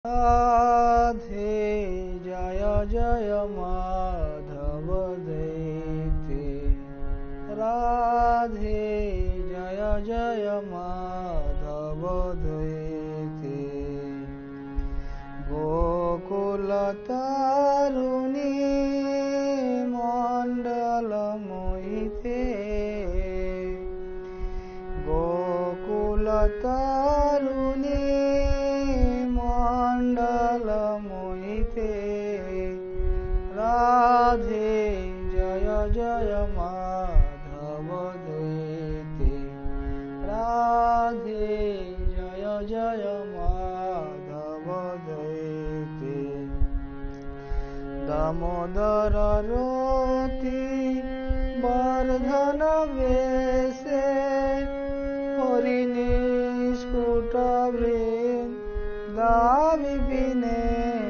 রাধে জয় জয় মাধব দৈতে রাধে জয় জয় মাধব দৈতে গোকুল তারুণী মণ্ডল মোহিতে গোকুল তারুণী মণ্ডল মোহিতে রাধে জয় জয় মাধব দৈতে রাধে জয় জয় মাধব দৈতে দামোদর রতি বর্ধন বেশে হরিণী স্ফুট বৃন্দাবি বিনে